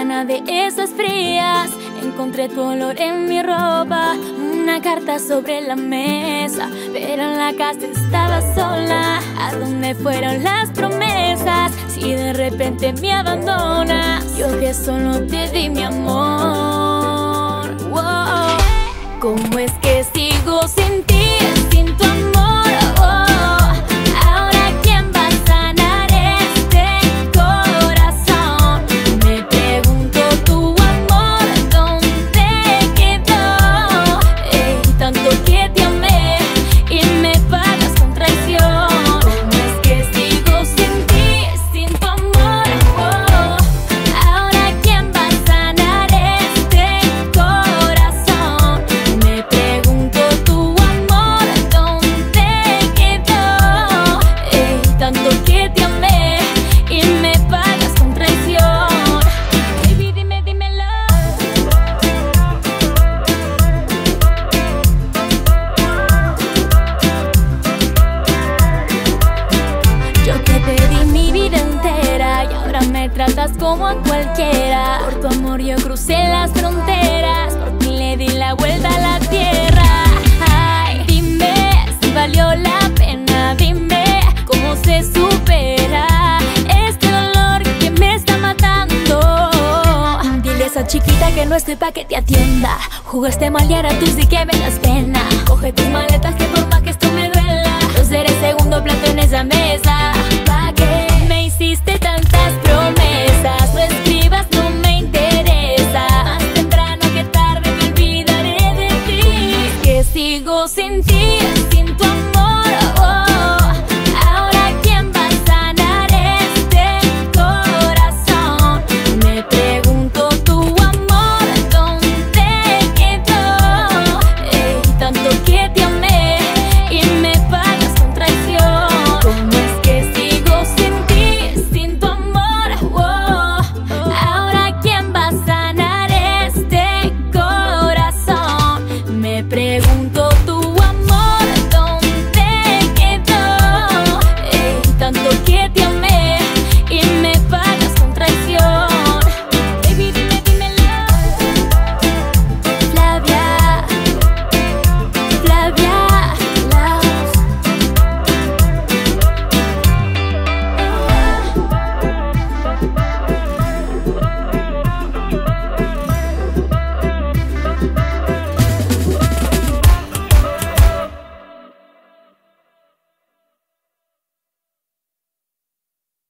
mañana de esas frías, encontré tu olor en mi ropa, una carta sobre la mesa, pero en la casa estaba sola. ¿A dónde fueron las promesas si de repente me abandonas? Yo que solo te di mi amor. Wow. ¿Cómo es que sigo sin ti, sin tu amor? Tratas como a cualquiera. Por tu amor yo crucé las fronteras, por ti le di la vuelta a la tierra. Ay, dime si valió la pena, dime cómo se supera este dolor que me está matando. Dile a esa chiquita que no estoy pa' que te atienda. Jugaste mal y ahora tú sí que me das pena. Coge tus maletas que por más que esto me duela, yo seré segundo plato en esa mesa. ¿Pa' qué me hiciste tantas promesas? No escribas, no me interesa. Más temprano que tarde me olvidaré de ti. Es que sigo sin ti.